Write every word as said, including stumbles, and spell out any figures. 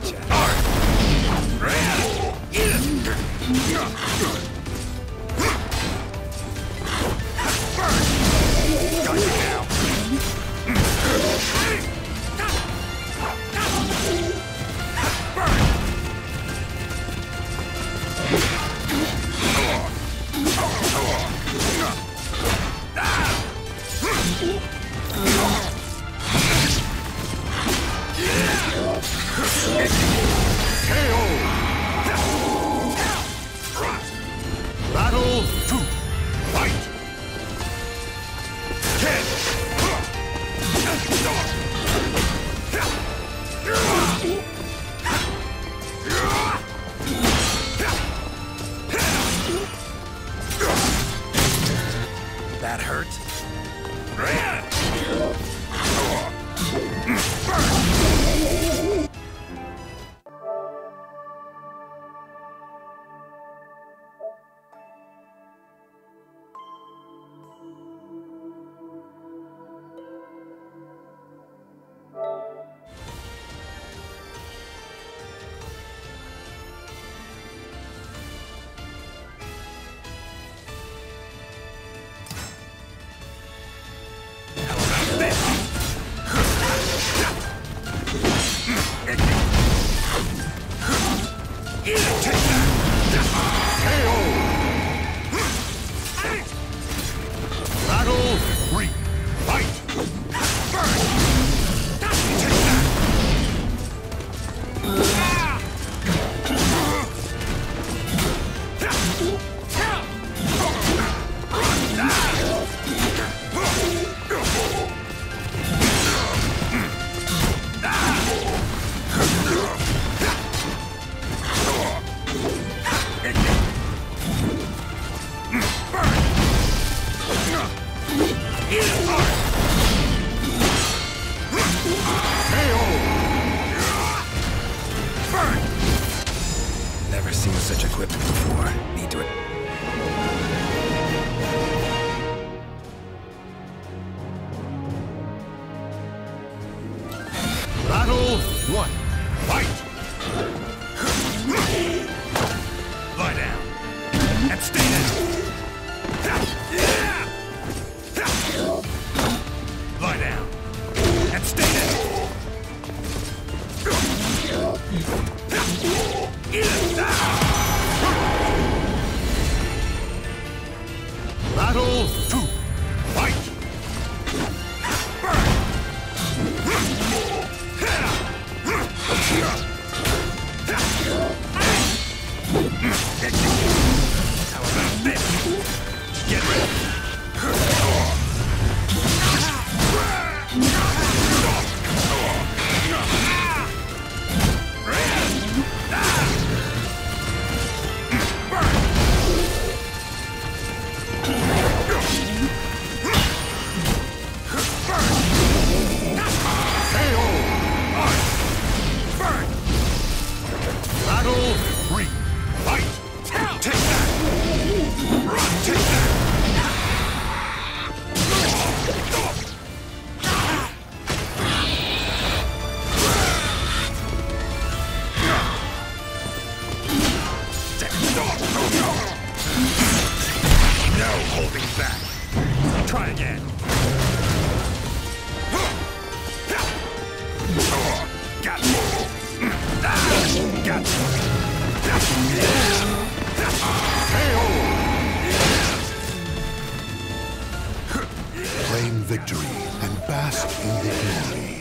Gotcha. Got you now. Battle two. Fight. Ten. That hurt. Battle three. Fight. Never seen such equipment before. Need to... Battle one. Fight! Lie down. And stay there. Lie down. And stay there. Battle two. Fight! How about this? Get ready. Battle three. Fight! Take that! Run! Take that! No holding back. Try again. Gotcha. Gotcha. Claim victory and bask in the glory.